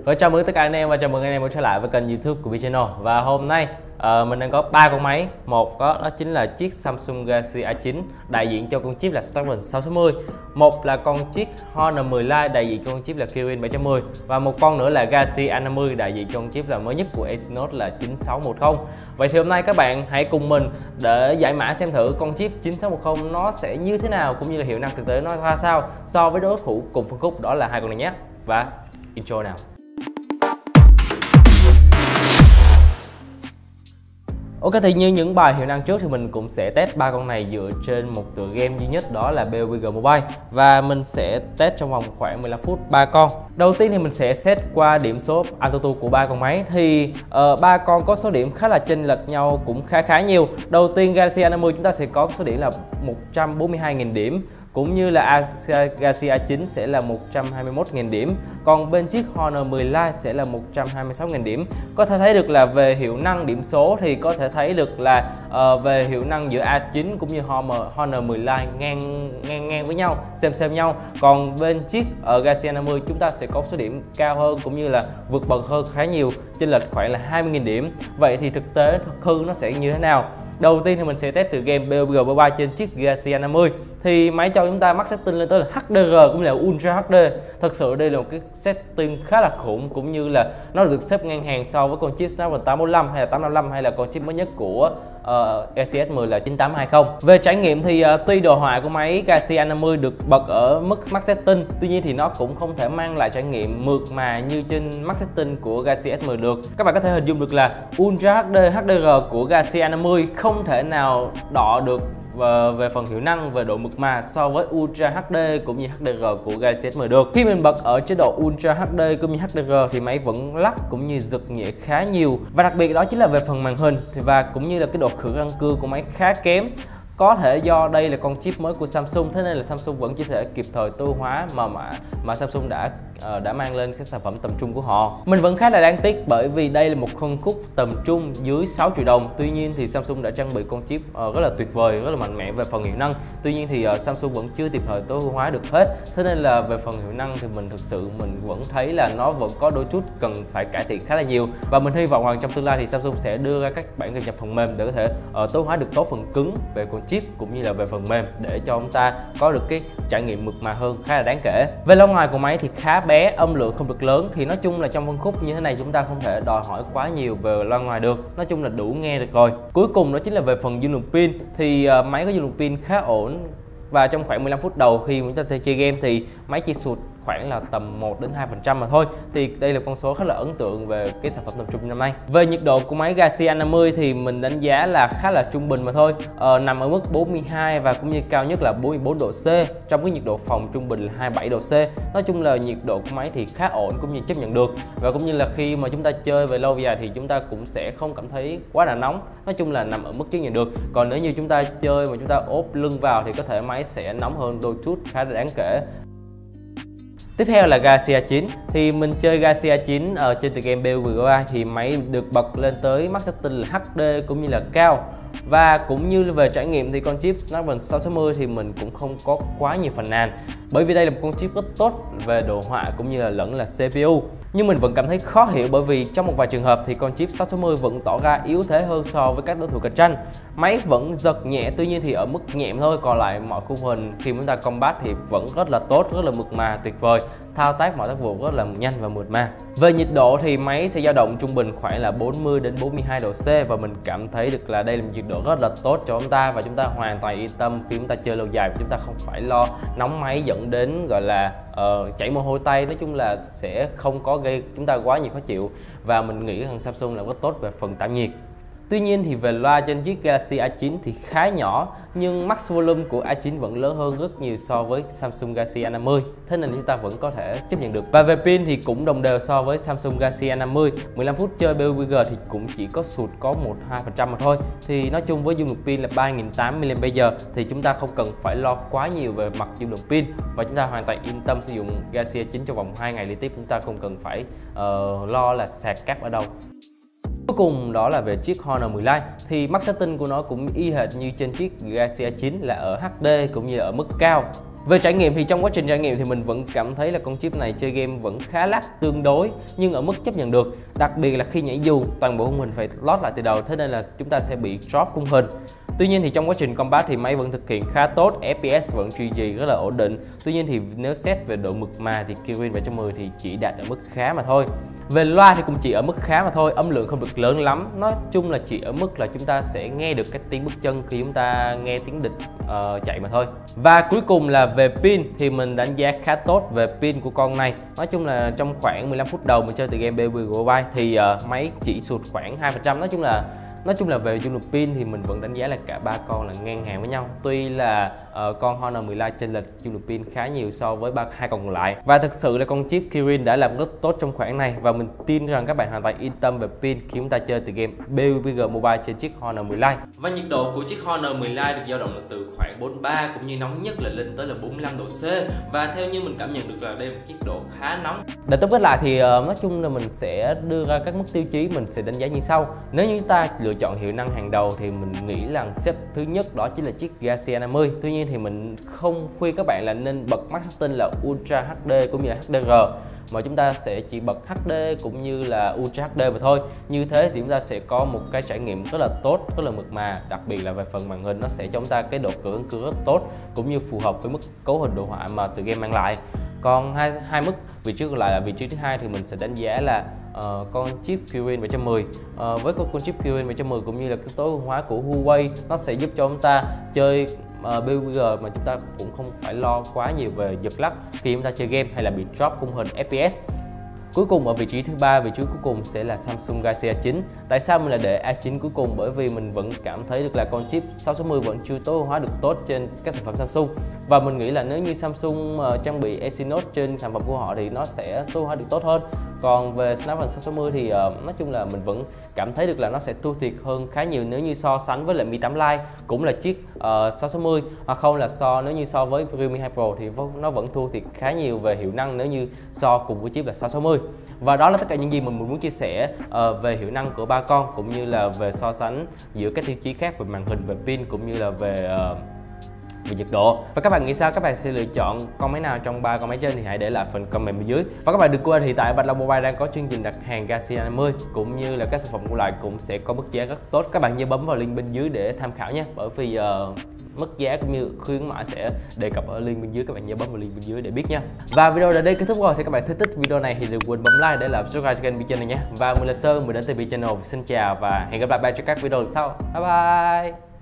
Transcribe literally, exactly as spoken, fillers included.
Và chào mừng tất cả anh em và chào mừng anh em quay trở lại với kênh YouTube của VChannel. Và hôm nay uh, mình đang có ba con máy. Một có đó chính là chiếc Samsung Galaxy A chín đại diện cho con chip là Snapdragon sáu sáu mươi. Một là con chiếc Honor mười Lite đại diện cho con chip là Kirin bảy trăm mười. Và một con nữa là Galaxy A năm mươi đại diện cho con chip là mới nhất của Exynos là chín sáu một không. Vậy thì hôm nay các bạn hãy cùng mình để giải mã xem thử con chip chín sáu một không nó sẽ như thế nào, cũng như là hiệu năng thực tế nó ra sao so với đối thủ cùng phân khúc, đó là hai con này nhé. Và intro nào. Ok, thì như những bài hiệu năng trước thì mình cũng sẽ test ba con này dựa trên một tựa game duy nhất, đó là pê u bê giê Mobile. Và mình sẽ test trong vòng khoảng mười lăm phút ba con. Đầu tiên thì mình sẽ set qua điểm số AnTuTu của ba con máy. Thì uh, ba con có số điểm khá là chênh lệch nhau cũng khá khá nhiều. Đầu tiên Galaxy A năm mươi chúng ta sẽ có số điểm là một trăm bốn mươi hai nghìn điểm, cũng như là Galaxy A chín sẽ là một trăm hai mươi mốt nghìn điểm. Còn bên chiếc Honor mười Lite sẽ là một trăm hai mươi sáu nghìn điểm. Có thể thấy được là về hiệu năng điểm số thì có thể thấy được là uh, về hiệu năng giữa A chín cũng như Honor, Honor mười Lite ngang ngang ngang với nhau, xem xem nhau. Còn bên chiếc uh, Galaxy A năm mươi chúng ta sẽ có số điểm cao hơn cũng như là vượt bậc hơn khá nhiều, chênh lệch khoảng là hai mươi nghìn điểm. Vậy thì thực tế thực hư nó sẽ như thế nào? Đầu tiên thì mình sẽ test từ game pê u bê giê Mobile trên chiếc Galaxy A năm mươi. Thì máy cho chúng ta max setting lên tới là hát đê rờ cũng là Ultra hát đê. Thật sự đây là một cái setting khá là khủng, cũng như là nó được xếp ngang hàng so với con chip Snapdragon tám bốn lăm hay là tám năm lăm, hay là con chip mới nhất của uh, A xê ét mười là chín tám hai không. Về trải nghiệm thì uh, tuy đồ họa của máy Galaxy A năm mươi được bật ở mức max setting, tuy nhiên thì nó cũng không thể mang lại trải nghiệm mượt mà như trên max setting của Galaxy S mười được. Các bạn có thể hình dung được là Ultra hát đê hát đê rờ của Galaxy A năm mươi không thể nào đọ được và về phần hiệu năng, về độ mượt mà so với Ultra hát đê cũng như hát đê rờ của Galaxy S mười được. Khi mình bật ở chế độ Ultra hát đê cũng như hát đê rờ thì máy vẫn lắc cũng như giật nhẹ khá nhiều. Và đặc biệt đó chính là về phần màn hình và cũng như là cái độ khử răng cưa của máy khá kém. Có thể do đây là con chip mới của Samsung, thế nên là Samsung vẫn chưa thể kịp thời tối hóa mà mà, mà Samsung đã uh, đã mang lên cái sản phẩm tầm trung của họ. Mình vẫn khá là đáng tiếc bởi vì đây là một phân khúc tầm trung dưới sáu triệu đồng. Tuy nhiên thì Samsung đã trang bị con chip uh, rất là tuyệt vời, rất là mạnh mẽ về phần hiệu năng. Tuy nhiên thì uh, Samsung vẫn chưa kịp thời tối ưu hóa được hết. Thế nên là về phần hiệu năng thì mình thực sự mình vẫn thấy là nó vẫn có đôi chút cần phải cải thiện khá là nhiều. Và mình hy vọng rằng trong tương lai thì Samsung sẽ đưa ra các bản cập nhật phần mềm để có thể uh, tối ưu hóa được tốt phần cứng về con chip cũng như là về phần mềm, để cho chúng ta có được cái trải nghiệm mượt mà hơn khá là đáng kể. Về lâu ngoài của máy thì khá bé, âm lượng không được lớn. Thì nói chung là trong phân khúc như thế này chúng ta không thể đòi hỏi quá nhiều về loa ngoài được, nói chung là đủ nghe được rồi. Cuối cùng đó chính là về phần dung lượng pin. Thì uh, máy có dung lượng pin khá ổn, và trong khoảng mười lăm phút đầu khi chúng ta chơi game thì máy chỉ sụt khoảng là tầm một đến hai phần trăm mà thôi. Thì đây là con số khá là ấn tượng về cái sản phẩm tầm trung năm nay. Về nhiệt độ của máy Galaxy A năm mươi thì mình đánh giá là khá là trung bình mà thôi, ờ, nằm ở mức bốn mươi hai và cũng như cao nhất là bốn mươi bốn độ C, trong cái nhiệt độ phòng trung bình là hai mươi bảy độ C. Nói chung là nhiệt độ của máy thì khá ổn cũng như chấp nhận được, và cũng như là khi mà chúng ta chơi về lâu dài thì chúng ta cũng sẽ không cảm thấy quá là nóng. Nói chung là nằm ở mức chấp nhận được. Còn nếu như chúng ta chơi mà chúng ta ốp lưng vào thì có thể máy sẽ nóng hơn đôi chút khá là đáng kể. Tiếp theo là Galaxy A chín. Thì mình chơi Galaxy A chín ở trên tựa game pê u bê giê Mobile thì máy được bật lên tới max setting là hát đê cũng như là cao. Và cũng như về trải nghiệm thì con chip Snapdragon sáu sáu mươi thì mình cũng không có quá nhiều phàn nàn, bởi vì đây là một con chip rất tốt về đồ họa cũng như là lẫn là xê pê u. Nhưng mình vẫn cảm thấy khó hiểu bởi vì trong một vài trường hợp thì con chip sáu sáu mươi vẫn tỏ ra yếu thế hơn so với các đối thủ cạnh tranh. Máy vẫn giật nhẹ, tuy nhiên thì ở mức nhẹ thôi, còn lại mọi khung hình khi chúng ta combat thì vẫn rất là tốt, rất là mượt mà, tuyệt vời. Thao tác mọi tác vụ rất là nhanh và mượt mà. Về nhiệt độ thì máy sẽ dao động trung bình khoảng là bốn mươi đến bốn mươi hai độ C, và mình cảm thấy được là đây là một nhiệt độ rất là tốt cho chúng ta, và chúng ta hoàn toàn yên tâm khi chúng ta chơi lâu dài, và chúng ta không phải lo nóng máy dẫn đến gọi là uh, chảy mồ hôi tay. Nói chung là sẽ không có gây chúng ta quá nhiều khó chịu, và mình nghĩ rằng Samsung là rất tốt về phần tản nhiệt. Tuy nhiên thì về loa trên chiếc Galaxy A chín thì khá nhỏ, nhưng max volume của A chín vẫn lớn hơn rất nhiều so với Samsung Galaxy A năm mươi, thế nên chúng ta vẫn có thể chấp nhận được. Và về pin thì cũng đồng đều so với Samsung Galaxy A năm mươi, mười lăm phút chơi pê u bê giê thì cũng chỉ có sụt có một đến hai phần trăm mà thôi. Thì nói chung với dung lượng pin là ba nghìn tám trăm mi li am pe giờ thì chúng ta không cần phải lo quá nhiều về mặt dung lượng pin, và chúng ta hoàn toàn yên tâm sử dụng Galaxy A chín trong vòng hai ngày liên tiếp. Chúng ta không cần phải uh, lo là sạc cáp ở đâu. Cuối cùng đó là về chiếc Honor mười Lite. Thì max setting của nó cũng y hệt như trên chiếc Galaxy A chín là ở hát đê cũng như ở mức cao. Về trải nghiệm thì trong quá trình trải nghiệm thì mình vẫn cảm thấy là con chip này chơi game vẫn khá lag tương đối, nhưng ở mức chấp nhận được. Đặc biệt là khi nhảy dù, toàn bộ khung hình phải load lại từ đầu, thế nên là chúng ta sẽ bị drop khung hình. Tuy nhiên thì trong quá trình combat thì máy vẫn thực hiện khá tốt, ép pê ét vẫn duy trì rất là ổn định. Tuy nhiên thì nếu xét về độ mượt mà thì Kirin bảy trăm mười thì chỉ đạt ở mức khá mà thôi. Về loa thì cũng chỉ ở mức khá mà thôi, âm lượng không được lớn lắm. Nói chung là chỉ ở mức là chúng ta sẽ nghe được cái tiếng bước chân khi chúng ta nghe tiếng địch uh, chạy mà thôi. Và cuối cùng là về pin thì mình đánh giá khá tốt về pin của con này. Nói chung là trong khoảng mười lăm phút đầu mình chơi từ game bê vê giê Mobile thì uh, máy chỉ sụt khoảng hai phần trăm. Nói chung là Nói chung là về dung lượng pin thì mình vẫn đánh giá là cả ba con là ngang hàng với nhau. Tuy là uh, con Honor mười Lite chênh lệch dung lượng pin khá nhiều so với ba hai con còn lại. Và thực sự là con chip Kirin đã làm rất tốt trong khoảng này, và mình tin rằng các bạn hoàn toàn yên tâm về pin khi chúng ta chơi từ game bê vê giê Mobile trên chiếc Honor mười Lite. Và nhiệt độ của chiếc Honor mười Lite được dao động là từ khoảng bốn mươi ba, cũng như nóng nhất là lên tới là bốn mươi lăm độ C. Và theo như mình cảm nhận được là đây là một chiếc độ khá nóng. Để tóm kết lại thì uh, nói chung là mình sẽ đưa ra các mức tiêu chí, mình sẽ đánh giá như sau. Nếu như ta lựa chọn hiệu năng hàng đầu thì mình nghĩ là xếp thứ nhất đó chính là chiếc Garcia năm mươi. Tuy nhiên thì mình không khuyên các bạn là nên bật max setting là Ultra hát đê cũng như là hát đê rờ, mà chúng ta sẽ chỉ bật hát đê cũng như là Ultra hát đê mà thôi. Như thế thì chúng ta sẽ có một cái trải nghiệm rất là tốt, rất là mượt mà, đặc biệt là về phần màn hình nó sẽ cho chúng ta cái độ cứng cưa rất tốt, cũng như phù hợp với mức cấu hình đồ họa mà từ game mang lại. Còn hai hai mức vị trí còn lại là vị trí thứ hai thì mình sẽ đánh giá là uh, con chip Kirin bảy trăm mười. Uh, với con, con chip Kirin bảy trăm mười cũng như là cái tối ưu hóa của Huawei, nó sẽ giúp cho chúng ta chơi uh, bê vê giê mà chúng ta cũng không phải lo quá nhiều về giật lắc khi chúng ta chơi game hay là bị drop khung hình ép pê ét. Cuối cùng ở vị trí thứ ba, vị trí cuối cùng sẽ là Samsung Galaxy A chín. Tại sao mình lại để A chín cuối cùng? Bởi vì mình vẫn cảm thấy được là con chip sáu sáu mươi vẫn chưa tối ưu hóa được tốt trên các sản phẩm Samsung. Và mình nghĩ là nếu như Samsung uh, trang bị Exynos trên sản phẩm của họ thì nó sẽ tối ưu hóa được tốt hơn. Còn về Snapdragon sáu sáu mươi thì uh, nói chung là mình vẫn cảm thấy được là nó sẽ thua thiệt hơn khá nhiều nếu như so sánh với lại Mi tám Lite, cũng là chiếc uh, sáu sáu mươi, hoặc không là so nếu như so với Realme hai Pro thì nó vẫn thua thiệt khá nhiều về hiệu năng nếu như so cùng với chip là sáu sáu mươi. Và đó là tất cả những gì mình muốn chia sẻ uh, về hiệu năng của ba con, cũng như là về so sánh giữa các tiêu chí khác về màn hình, về pin cũng như là về uh, về nhiệt độ. Và các bạn nghĩ sao? Các bạn sẽ lựa chọn con máy nào trong ba con máy trên thì hãy để lại phần comment bên dưới. Và các bạn đừng quên hiện tại Bạch Long Mobile đang có chương trình đặt hàng Galaxy A năm mươi, cũng như là các sản phẩm còn lại cũng sẽ có mức giá rất tốt. Các bạn nhớ bấm vào link bên dưới để tham khảo nhé, bởi vì uh, mức giá cũng như khuyến mãi sẽ đề cập ở link bên dưới, các bạn nhớ bấm vào link bên dưới để biết nha. Và video đến đây kết thúc rồi, thì các bạn thích thích video này thì đừng quên bấm like để làm subscribe cho kênh Bi Channel nhé. Và mình là Sơn, mình đến từ Bi Channel. Xin chào và hẹn gặp lại bạn trong các video lần sau. Bye bye.